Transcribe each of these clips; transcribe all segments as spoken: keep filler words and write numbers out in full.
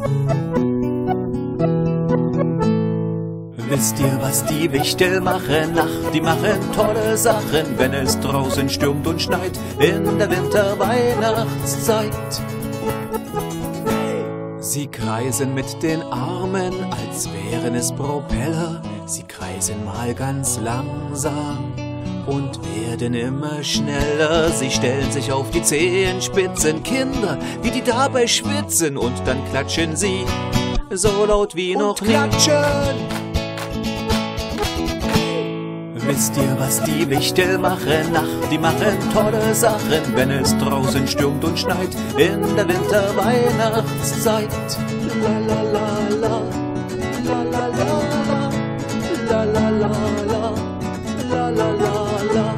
Wisst ihr, was die Wichtel machen? Ach, die machen tolle Sachen, wenn es draußen stürmt und schneit in der Winter-Weihnachtszeit. Sie kreisen mit den Armen, als wären es Propeller. Sie kreisen mal ganz langsam und werden immer schneller. Sie stellen sich auf die Zehenspitzen, Kinder, wie die dabei schwitzen. Und dann klatschen sie so laut wie und noch klatschen. Wisst ihr, was die Wichtel machen? Ach, die machen tolle Sachen, wenn es draußen stürmt und schneit in der Winter-Weihnachtszeit. La la la la, la la la la, la la la la, la la la la.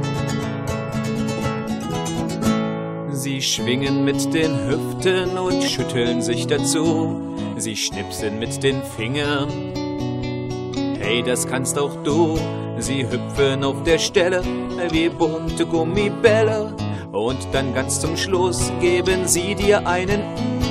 Sie schwingen mit den Hüften und schütteln sich dazu. Sie schnipsen mit den Fingern. Hey, das kannst auch du. Sie hüpfen auf der Stelle wie bunte Gummibälle. Und dann ganz zum Schluss geben sie dir einen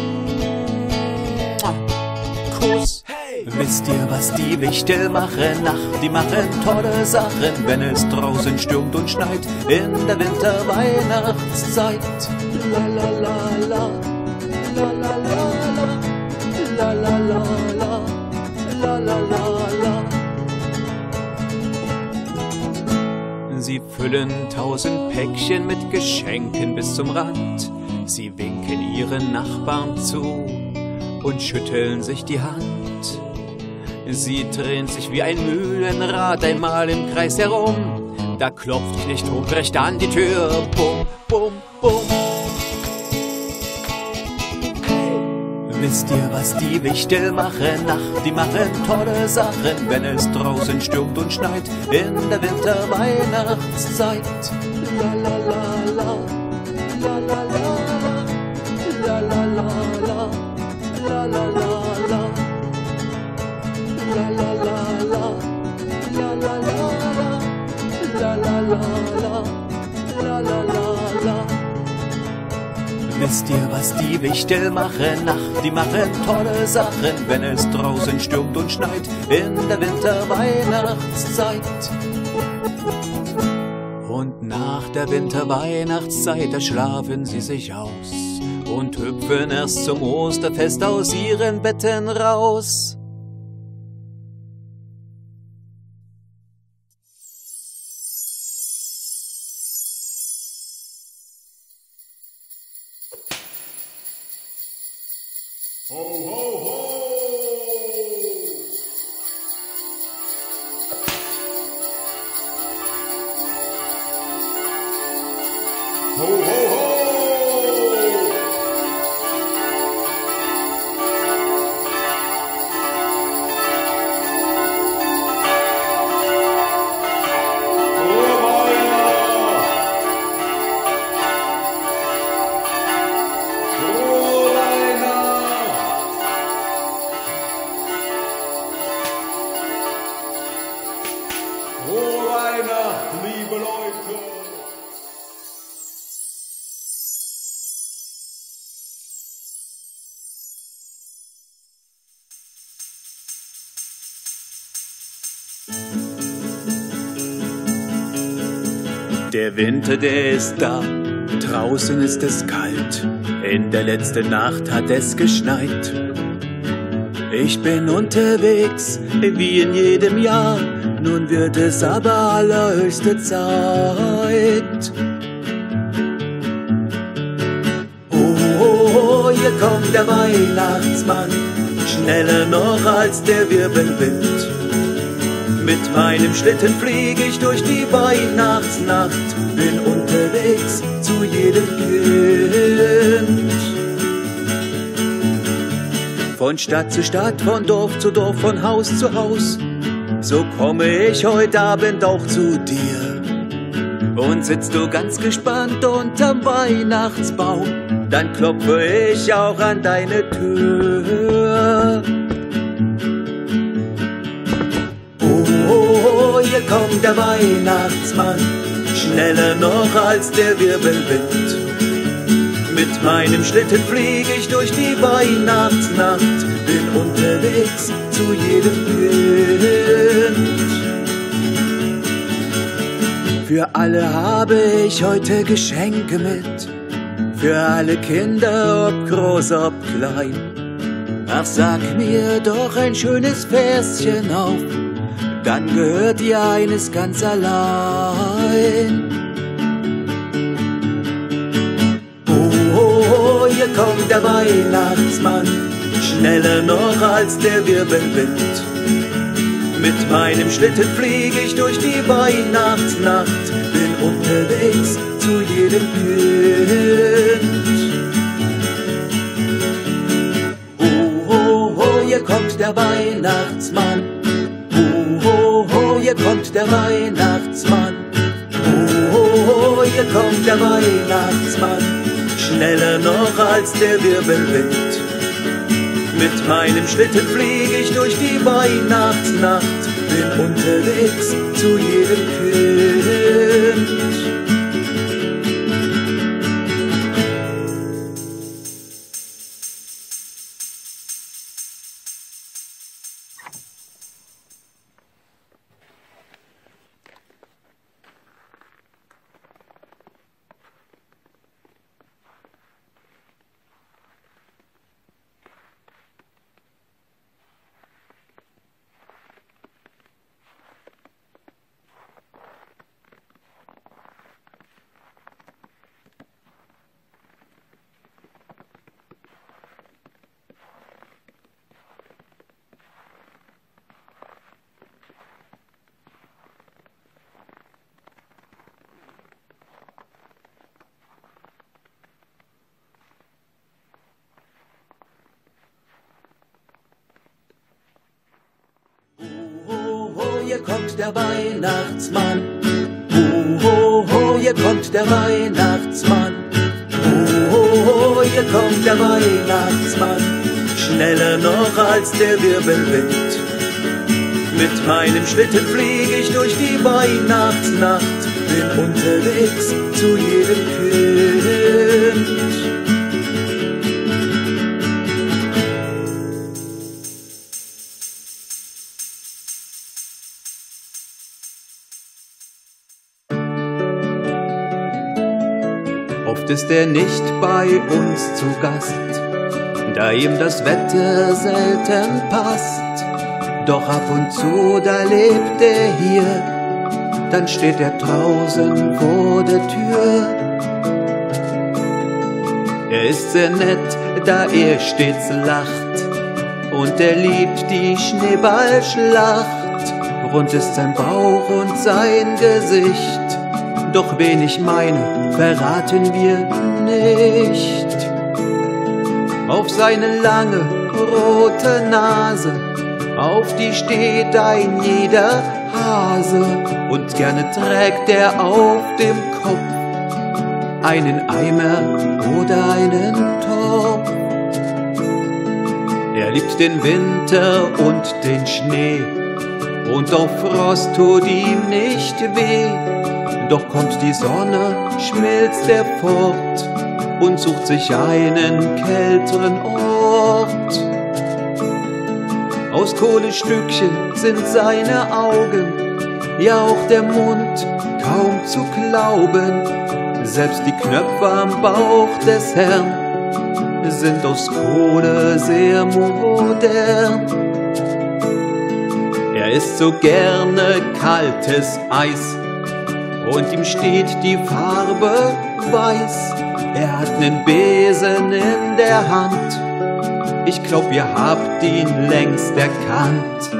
Kuss. Hey! Wisst ihr, was die Wichtel machen? Ach, die machen tolle Sachen, wenn es draußen stürmt und schneit in der Winter-Weihnachtszeit. La la la la, la la la la, la la la la, la la la la. Sie füllen tausend Päckchen mit Geschenken bis zum Rand. Sie winken ihren Nachbarn zu und schütteln sich die Hand. Sie drehen sich wie ein Mühlenrad einmal im Kreis herum. Da klopft Knecht Ruprecht an die Tür. Bum, bum, bum. Wisst ihr, was die Wichtel machen? Ach, die machen tolle Sachen, wenn es draußen stürmt und schneit in der Winter-Weihnachtszeit. La la la la, la la la la, la la la la, la la la la, la la la la, la la la la, la la la la, la la la la. Wisst ihr, was die Wichtel machen? Ach, die machen tolle Sachen, wenn es draußen stürmt und schneit in der Winter-Weihnachtszeit. Und nach der Winter-Weihnachtszeit, da schlafen sie sich aus und hüpfen erst zum Osterfest aus ihren Betten raus. Ho, ho, ho! Ho, ho, ho! Frohe Weihnachten, liebe Leute! Der Winter, der ist da, draußen ist es kalt, in der letzten Nacht hat es geschneit. Ich bin unterwegs, wie in jedem Jahr, nun wird es aber allerhöchste Zeit. Oh, oh, oh, hier kommt der Weihnachtsmann, schneller noch als der Wirbelwind. Mit meinem Schlitten flieg ich durch die Weihnachtsnacht, bin unterwegs zu jedem Kind. Von Stadt zu Stadt, von Dorf zu Dorf, von Haus zu Haus, so komme ich heute Abend auch zu dir. Und sitzt du ganz gespannt unterm Weihnachtsbaum, dann klopfe ich auch an deine Tür. Oh, oh, oh, hier kommt der Weihnachtsmann, schneller noch als der Wirbelwind. Mit meinem Schlitten flieg ich durch die Weihnachtsnacht, bin unterwegs zu jedem Wind. Für alle habe ich heute Geschenke mit, für alle Kinder, ob groß, ob klein. Ach, sag mir doch ein schönes Verschen auf, dann gehört dir eines ganz allein. Hier kommt der Weihnachtsmann, schneller noch als der Wirbelwind. Mit meinem Schlitten flieg ich durch die Weihnachtsnacht, bin unterwegs zu jedem Kind. Ho, ho, ho, hier kommt der Weihnachtsmann. Ho, ho, ho, hier kommt der Weihnachtsmann. Ho, ho, ho, hier kommt der Weihnachtsmann, schneller noch als der Wirbelwind. Mit meinem Schlitten flieg ich durch die Weihnachtsnacht, bin unterwegs zu jedem Kind. Hier kommt der Weihnachtsmann. Ho, ho, ho, hier kommt der Weihnachtsmann. Ho, ho, ho, hier kommt der Weihnachtsmann, schneller noch als der Wirbelwind. Mit meinem Schlitten flieg ich durch die Weihnachtsnacht, bin unterwegs zu jedem Kind. Oft ist er nicht bei uns zu Gast, da ihm das Wetter selten passt. Doch ab und zu, da lebt er hier, dann steht er draußen vor der Tür. Er ist sehr nett, da er stets lacht, und er liebt die Schneeballschlacht. Rund ist sein Bauch und sein Gesicht, doch wen ich meine, verraten wir nicht. Auf seine lange, rote Nase, auf die steht ein jeder Hase, und gerne trägt er auf dem Kopf einen Eimer oder einen Topf. Er liebt den Winter und den Schnee, und auch Frost tut ihm nicht weh. Doch kommt die Sonne, schmilzt er fort und sucht sich einen kälteren Ort. Aus Kohlestückchen sind seine Augen, ja auch der Mund kaum zu glauben. Selbst die Knöpfe am Bauch des Herrn sind aus Kohle sehr modern. Er isst so gerne kaltes Eis, und ihm steht die Farbe weiß. Er hat nen Besen in der Hand, ich glaub, ihr habt ihn längst erkannt.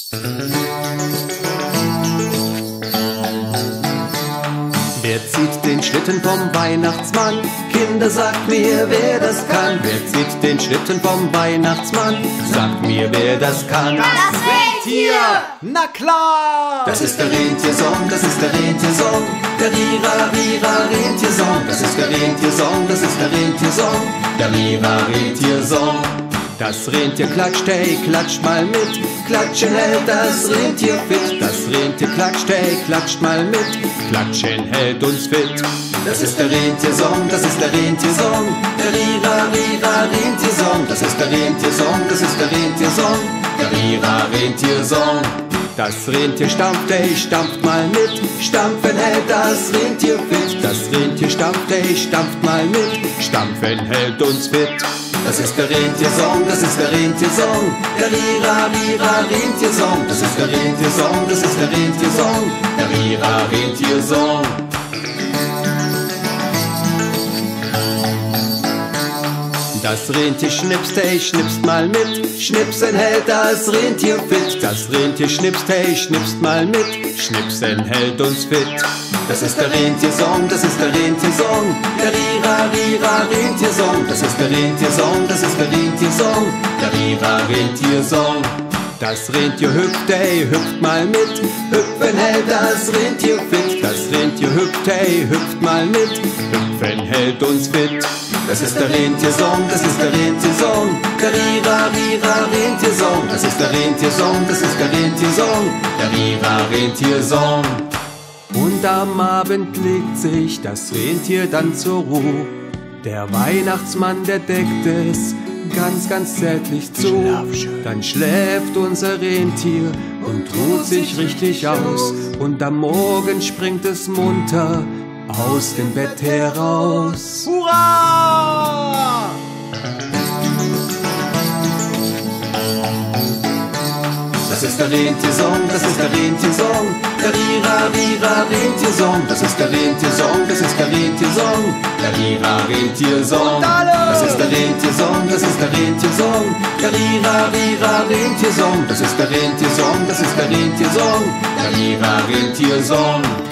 Wer zieht den Schlitten vom Weihnachtsmann? Kinder, sagt mir, wer das kann. Wer zieht den Schlitten vom Weihnachtsmann? Sagt mir, wer das kann. Das Rentier! Na klar! Das ist der Rentiersong, das ist der Rentiersong. Der Rira, Rira, Rentiersong. Das ist der Rentiersong, das ist der Rentiersong. Der Rira, Rentiersong. Das Rentier klatscht, hey, klatscht mal mit. Klatschen hält das Rentier fit. Das Rentier klatscht, hey, klatscht mal mit. Klatschen hält uns fit. Das ist der Rentiersong, das ist der Rentiersong. Der Rira, Rira, Rentiersong. Das ist der Rentiersong, das ist der Rentiersong. Der Rira, Rentiersong. Das Rentier stampft, ey, stampft mal mit. Stampfen hält das Rentier fit. Das Rentier stampft, ey, stampft mal mit. Stampfen hält uns fit. Das ist der Rentiersong, das ist der Rentiersong. Der Rira, Rira, Rentiersong. Das ist der Rentiersong, das ist der Rentiersong. Der Rira, Rentiersong. Das Rentier schnipst, hey, schnipst mal mit. Schnipsen hält das Rentier fit. Das Rentier schnipst, hey, schnipst mal mit. Schnipsen hält uns fit. Das ist der Rentiersong, das ist der Rentiersong. Der Rira, Rira, Rentiersong. Das ist der Rentiersong, das ist der Rentiersong. Der Rira, Rentiersong. Das Rentier hüpft, ey, hüpft mal mit. Hüpfen hält das Rentier fit. Das Rentier hüpft, ey, hüpft mal mit. Hüpfen hält uns fit. Das ist der Rentiersong, das ist der Rentiersong. Der Rira, Rira, Rentiersong. Das ist der Rentiersong, das ist der Rentiersong. Der Rira, Rentiersong. Und am Abend legt sich das Rentier dann zur Ruhe. Der Weihnachtsmann, der deckt es ganz, ganz zärtlich zu. Dann schläft unser Rentier und ruht sich richtig aus. Und am Morgen springt es munter aus dem Bett heraus. Hurra! Das ist der Rentiersong, das ist der Rentiersong. Der Rira, Rira, Rentiersong. Das ist der Rentiersong, das ist der Rentiersong. Der Rira, Rentiersong. Das ist der Rentiersong, das ist der Rentiersong. Der Rira, Rira, Rentiersong. Das ist der Rentiersong, das ist der Rentiersong. Der Rira, Rentiersong.